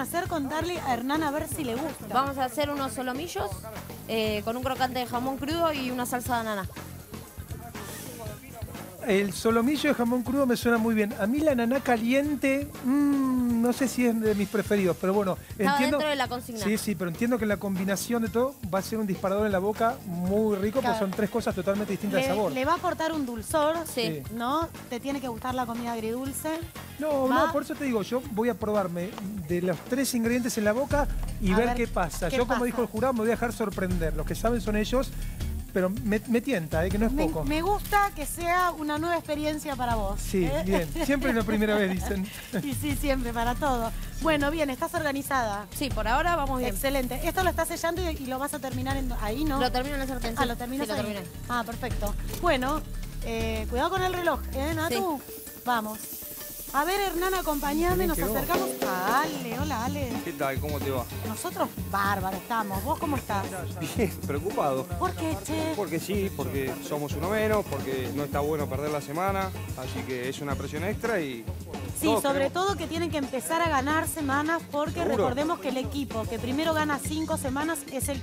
hacer? Contarle a Hernán a ver si le gusta. Vamos a hacer unos solomillos con un crocante de jamón crudo y una salsa de ananá. El solomillo de jamón crudo me suena muy bien. A mí la ananá caliente, no sé si es de mis preferidos, pero bueno, Estaba entiendo. dentro de la consigna. Sí, pero entiendo que la combinación de todo va a ser un disparador en la boca muy rico, Claro. porque son tres cosas totalmente distintas de sabor. Le va a aportar un dulzor, Sí. ¿no? Te tiene que gustar la comida agridulce. No, ¿Va? no, por eso te digo, yo voy a probarme de los tres ingredientes en la boca y A ver ver qué pasa. qué Yo, como pasa. dijo el jurado, me voy a dejar sorprender. Los que saben son ellos, pero me tienta, que no es poco. Me gusta que sea una nueva experiencia para vos. Sí, bien. Siempre es la primera vez, dicen. Y sí, siempre, para todo. Bueno, bien, estás organizada. Sí, por ahora vamos bien. Excelente. Esto lo estás sellando y lo vas a terminar ahí, ¿no? Lo termino en el sartén. Ah, lo terminas Sí, lo ahí. terminé. Ah, perfecto. Bueno, cuidado con el reloj, Natu? Vamos. A ver, Hernán, acompañame, nos Quedó. acercamos a Ale. Hola, Ale. ¿Qué tal? ¿Cómo te va? Nosotros bárbaro estamos. ¿Vos cómo estás? Bien, preocupado. ¿Por qué, che? Porque sí, porque somos uno menos, porque no está bueno perder la semana, así que es una presión extra y... Sí, todos sobre queremos- todo que tienen que empezar a ganar semanas porque ¿Seguro? recordemos que el equipo que primero gana 5 semanas es el